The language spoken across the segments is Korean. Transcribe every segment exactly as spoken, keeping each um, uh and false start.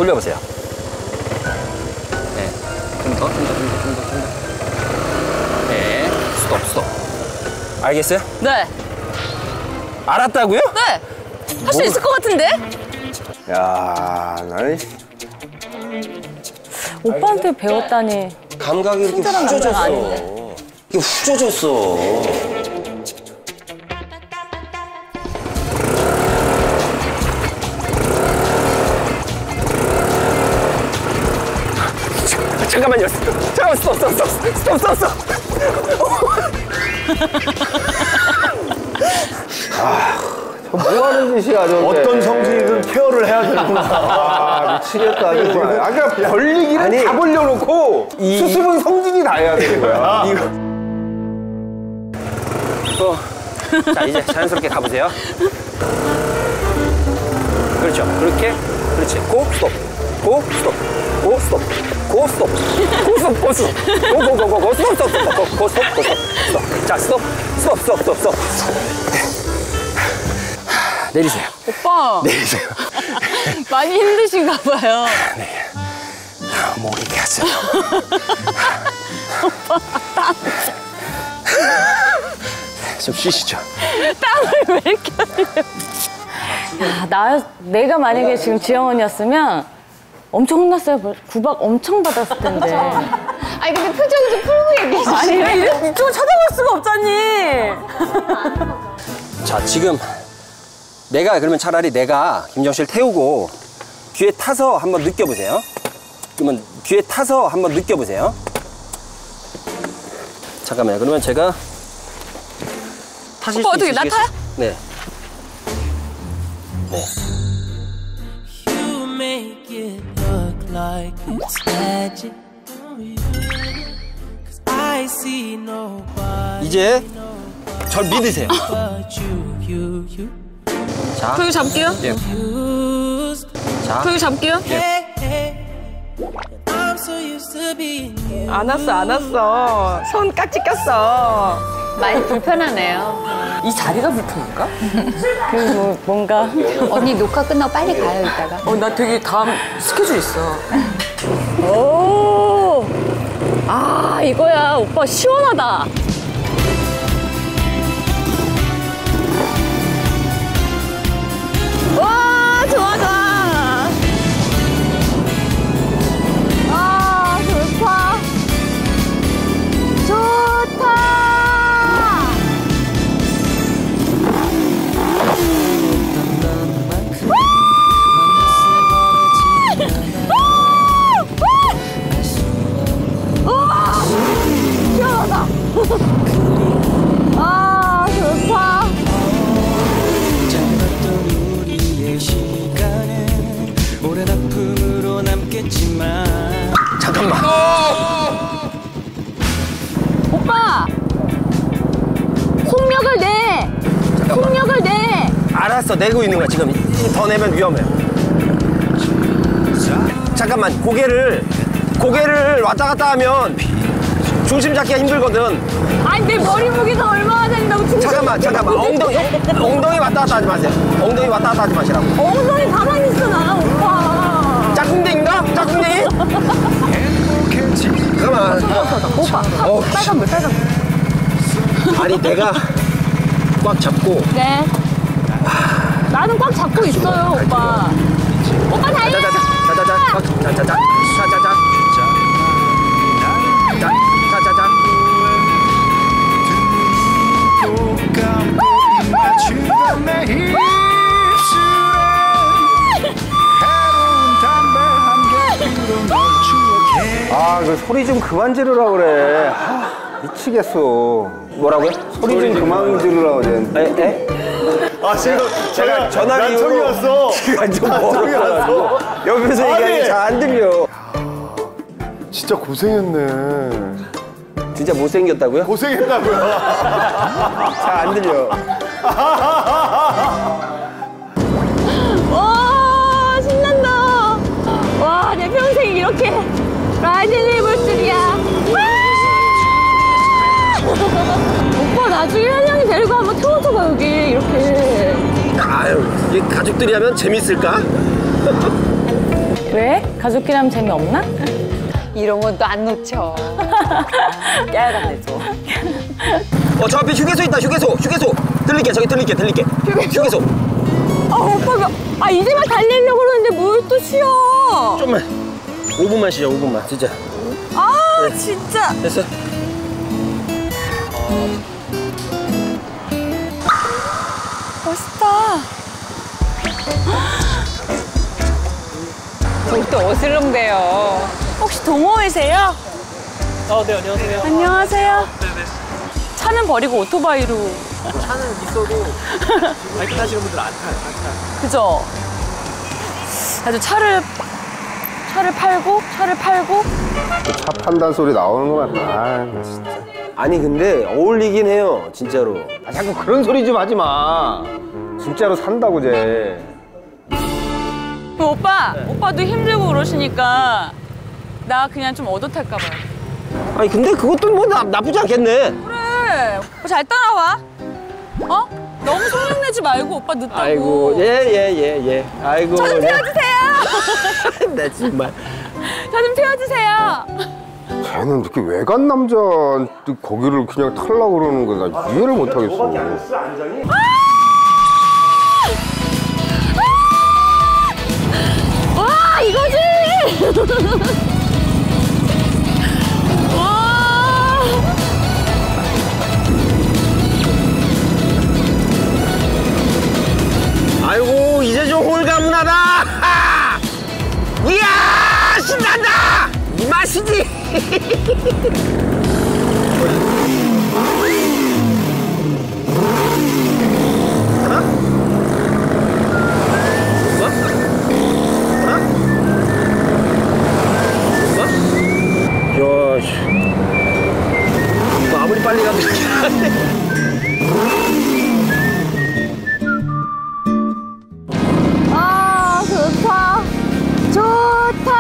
돌려보세요. 네. 좀 더, 좀 더, 좀 더, 좀 더, 좀 더. 네. 스톱, 스톱. 알겠어요? 네. 알았다고요? 네. 할 수 있을 것 같은데? 야, 나는 오빠한테 배웠다니. 감각이 이렇게 친절한 남자가 후져졌어. 아닌데. 이게 후져졌어. 잠깐만요. 잠깐만, 스톱, 스톱, 스톱, 스톱, 스톱, 스톱. 아, 뭐 하는 짓이야, 저 어떤 성질이든 케어를 해야 되는구나. 아, 미치겠다, 아주. 아까 벌리기를 아니, 다 벌려놓고 이- 수습은 성진이 다 해야 되는 거야. 이거. 어. 자, 이제 자연스럽게 가보세요. 그렇죠. 그렇게. 그렇지. 고, 스톱. 고, 스톱. 고, 스톱. 고, 스톱. 고, 스톱. 고, 스톱. 고, 고, 고, 고, 고, 스톱, 스톱, 스톱. 고, 고, 스톱, 고, 스톱. 스톱. 자, 스톱. 스톱, 스톱, 스톱, 스톱. 내리세요. 오빠. 내리세요. 많이 힘드신가 봐요. 네. 목이 가세요. 오빠, 땀. 좀 쉬시죠. 땀을 왜 이렇게 흘려? 야, 나, 내가 만약에 지금 지영 언니였으면 엄청 혼났어요. 구박 엄청 받았을 텐데. 아니 근데 표정 좀 풀고 얘기해 주세요. 아니, 왜 이쪽을 쳐다볼 수가 없잖니. 자, 지금 내가 그러면 차라리 내가 김정 씨를 태우고 귀에 타서 한번 느껴보세요. 그러면 귀에 타서 한번 느껴보세요. 잠깐만요. 그러면 제가 타실 오빠 수 어떻게, 나 있으시겠어요? 타요? 네. 네. You make it look like it's magic. Cause I see nobody 이제 절 믿으세요. but you, you, you. 자, 저기 잡게요. 네. Used. 자, 저기 잡게요. Hey, hey. I'm so used to being you. 안 왔어, 안 왔어. 손 깍지 꼈어. 많이 불편하네요. 이 자리가 불편한가? 그리고 뭔가. 언니 녹화 끝나고 빨리 가요 이따가. 어, 나 되게 다음 스케줄 있어. 오. 아, 이거야. 오빠 시원하다. 와, 좋아, 좋아. 아, 좋다. 좋다. 시원하다. 아, 좋다. 짧았던 우리의 시간은 오랜 아픔으로 남겠지만 잠깐만. 오빠! 속력을 내! 속력을 내! 알았어. 내고 있는 거야. 지금 더 내면 위험해. 잠깐만. 고개를 고개를 왔다 갔다 하면 중심 잡기가 힘들거든. 아니, 내 머리 무게가 얼마나 된다고 중심. 잠깐만, 잠깐만. 엉덩이, 엉덩이 왔다 갔다 하지 마세요. 엉덩이 왔다 갔다 하지 마시라고. 엉덩이 가만히 있어, 나, 오빠. 짝꿍댕인가? 짝꿍댕이? 잠깐만. 오빠, 어, 빨간불, 빨간불. 아니, 내가 꽉 잡고. 네. 나는 꽉 잡고 있어요, 오빠. 오빠 달려! 자자자, 자자자, 자자자, 자자자, 자자자. 아, 그 소리 좀 그만 지르라 그래. 아, 미치겠어. 뭐라고요? 소리 좀 그만 지르라 그래. 에? 에? 아, 지금 제가 전화 난청이 이후로 왔어. 완전 난청이 왔어. 옆에서 아니. 얘기하는 게 잘 안 들려. 진짜 고생했네. 진짜 못생겼다고요? 고생했다고요. 잘 안 들려. 와, 신난다. 와, 내 평생 이렇게 라이딩을 해볼 줄이야. 와! 오빠, 나중에 한영이 데리고 한번 태워줘봐, 여기. 이렇게. 아유, 이 가족들이 하면 재밌을까? 왜? 가족끼리 하면 재미없나? 이런 건 또 안 놓쳐. 깨알같네 또. 어, 저 앞에 휴게소 있다, 휴게소, 휴게소. 들릴게, 저기 들릴게, 들릴게. 휴게소. 아 오빠가 아 이제만 달리려고 그러는데 뭘 또 쉬어? 좀만. 오 분만 쉬자, 오 분만, 진짜. 아 진짜. 됐어. 멋있다. 저기 또 어슬렁대요. 혹시 동호회세요? 어, 네, 안녕하세요. 안녕하세요. 네네. 차는 버리고 오토바이로. 차는 있어도 바이크 타시는 분들 안 타요, 안 타요. 그죠? 아주 차를 차를 팔고 차를 팔고 차 판단 소리 나오는 것 같다. 아, 진짜. 아니, 근데 어울리긴 해요, 진짜로. 아, 자꾸 그런 소리 좀 하지 마. 진짜로 산다고 쟤. 그럼 오빠 오빠도 힘들고 그러시니까 나 그냥 좀 얻어 탈까 봐요. 아니, 근데 그것도 뭐 나, 나쁘지 않겠네. 그래 오빠 잘 따라와. 어? 너무 속력내지 말고 오빠 늦다고. 아이고, 예, 예, 예, 예. 아이고. 저 좀 태워주세요. 나 정말. 저 좀 태워주세요. 쟤는 이렇게 외간 남자 거기를 그냥 타려고 그러는 거 나 이해를 못 하겠어. 와 이거지. 와. 아이고, 이제 좀 홀가분하다. 하! 이야, 신난다. 이 맛이지. 하나? 뭐? 하나? 뭐? 야, 씨. 이거 아무리 빨리 가도 이렇게 안 돼. 아 좋다. 좋다.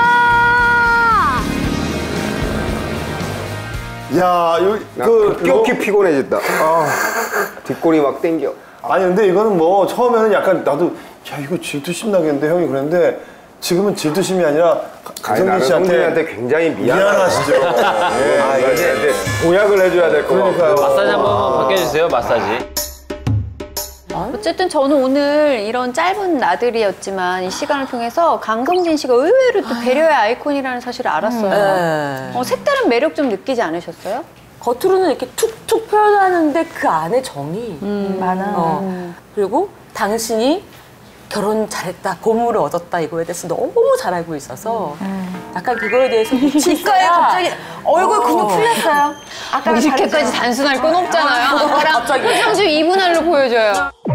야, 여기 나 그 급격히 요- 피곤해졌다. 아, 뒷골이 막 땡겨. 아니 근데 이거는 뭐 처음에는 약간 나도 야 이거 질투심 나겠는데 형이 그랬는데 지금은 질투심이 아니라 아니, 가정진 나는 씨한테 성진이한테 굉장히 미안하시죠. 미안하시죠. 예, 아, 이제 보약을 해줘야 될 거 그러니까요. 같고. 마사지 한번 바꿔주세요, 마사지. 어쨌든 저는 오늘 이런 짧은 나들이였지만 이 시간을 통해서 강성진 씨가 의외로 또 배려의 아이콘이라는 사실을 알았어요. 네. 어, 색다른 매력 좀 느끼지 않으셨어요? 겉으로는 이렇게 툭툭 표현하는데 그 안에 정이 많아. 어. 그리고 당신이 결혼 잘했다, 보물을 얻었다 이거에 대해서 너무 잘 알고 있어서 약간 그거에 대해서 귓가에 갑자기 얼굴 근육 풀렸어요. 아까 뭐 이렇게까지 단순할 건 없잖아요. 아까랑 갑자기. 삼십이 분 할로 보여줘요.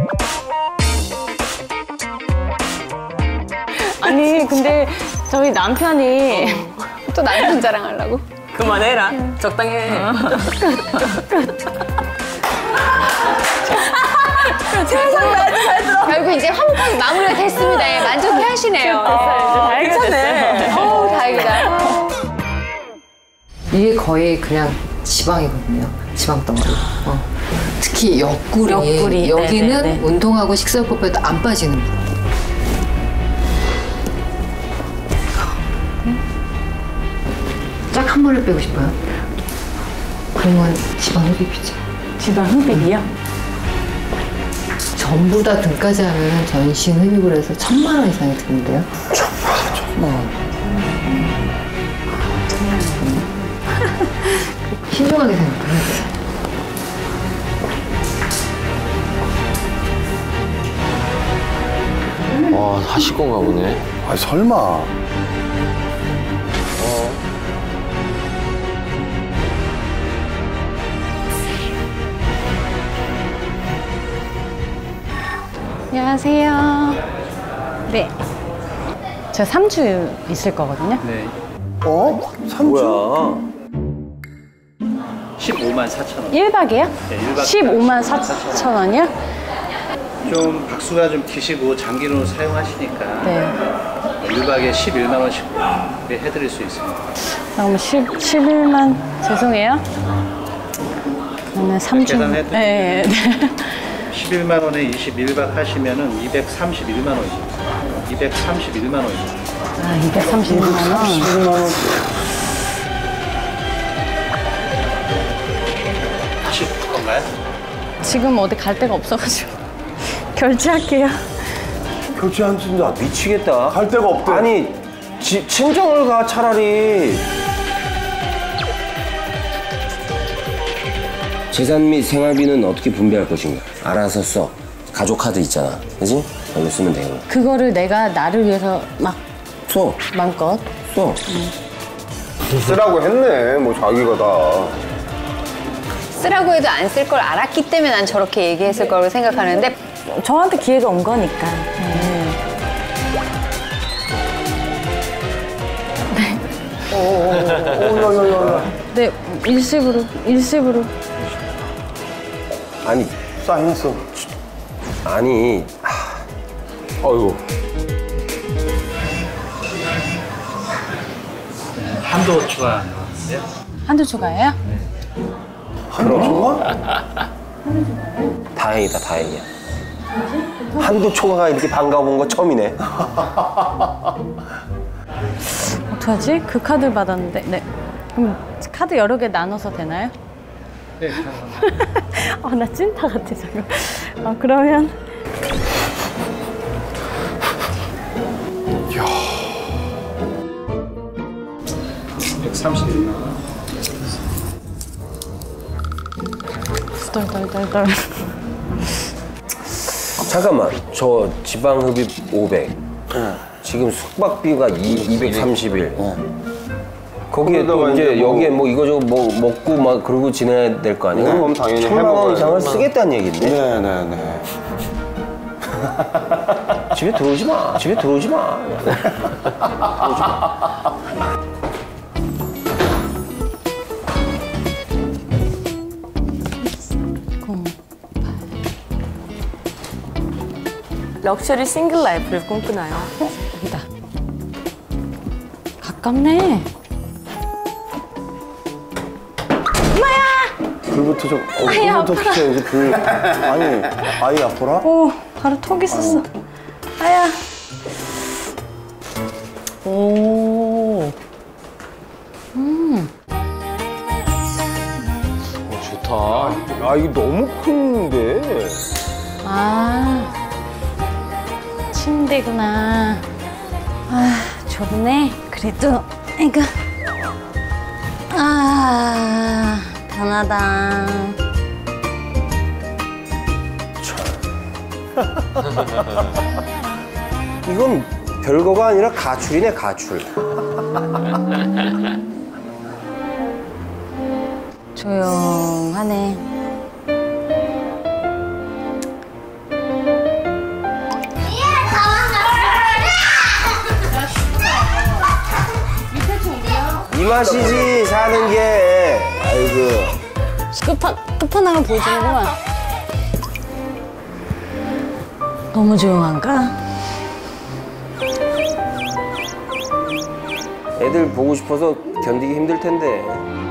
아니 근데 저희 남편이 또 남편 자랑하려고? 그만해라. 적당히 해. 결국 이제 화목하게 마무리가 됐습니다. 예, 만족해 하시네요. 괜찮네. 어우, 다행이다. 이게 거의 그냥 지방이거든요. 지방 덩어리. 어. 특히 옆구리. 옆구리. 여기는 네네네. 운동하고 식사요법에도 안 빠지는 부분. 쫙 한 번을 빼고 싶어요. 그러면 지방 흡입이죠. 지방 흡입이요? 전부 다 등까지 하면 전신 흡입을 해서 천만 원 이상이 드는데요. 천만 원. 신중하게 생각해야 돼요. 와, 하실 건가 보네. 아 설마. 안녕하세요. 네. 저 삼 주 있을 거거든요. 어? 삼 주? 뭐야? 십오만 사천 원. 일 박이요? 네, 일 박 십오만 사천 원이요? 좀 박수가 좀 기시고 장기로 사용하시니까 네. 일 박에 십일만 원씩 해드릴 수 있습니다. 그럼 십, 십일만 죄송해요. 그러면 삼 주. 계산해도 네. 네. 십일만 원에 이십일 박 하시면은 이백삼십일만 원입니다. 이백삼십일만 원입니다. 아, 이백삼십만 원. 이백삼십만 원. 하실 건가요? 지금 어디 갈 데가 없어가지고 결제할게요. 결제한다. 미치겠다. 갈 데가 없대. 아니, 지, 친정을 가, 차라리. 재산 및 생활비는 어떻게 분배할 것인가? 알아서 써. 가족 카드 있잖아. 그지? 걸로 쓰면 되고. 그거를 내가 나를 위해서 막 써. 마음껏. 써. 쓰라고 했네. 뭐 자기가 다. 쓰라고 해도 안 쓸 걸 알았기 때문에 난 저렇게 얘기했을 거라고 생각하는데 저한테 기회가 온 거니까. 네. 네, 일시불로, 일시불로. 아니, 사인했어. 아니. 아이고. 한도 추가 나왔는데요. 한두 추가예요? 한도 초과? 다행이다, 다행이야. 한두 초과가 이렇게 반가운 거 처음이네. 어떡하지? 그 카드를 받았는데. 네. 그럼 카드 여러 개 나눠서 되나요? 네. 아, 나 찐따 같아, 지금. 아, 그러면. 백삼십만 원. 덜덜덜덜. 잠깐만, 저 지방흡입 오백. 지금 숙박비가 이백삼십일. 거기에 또 거기다가 이제 이제 뭐- 여기에 뭐 이거저거 뭐 먹고 막 그러고 지내야 될 거 아니야? 그럼 당연히 천만 원 해먹어야지. 이상을 쓰겠다는 얘긴데? 네네네. 집에 들어오지 마. 집에 들어오지 마. 들어오지 마. 럭셔리 싱글 라이프를 꿈꾸나요? 여기다. 가깝네. 불부터 좀. 어, 아이, 불부터 아파라. 켜야지. 불. 아니, 아이 아파라? 오, 바로 톡 있었어. 아야. 오. 음. 좋다. 아, 이게 너무 큰데. 아. 침대구나. 아, 좁네. 그래도, 이거. 아, 편하다. 이건 별거가 아니라 가출이네, 가출. 조용하네. 이 맛이지, 사는 게. 아이고. 끝판, 끝판왕을 보여주는구만. 너무 조용한가? 애들 보고 싶어서 견디기 힘들 텐데.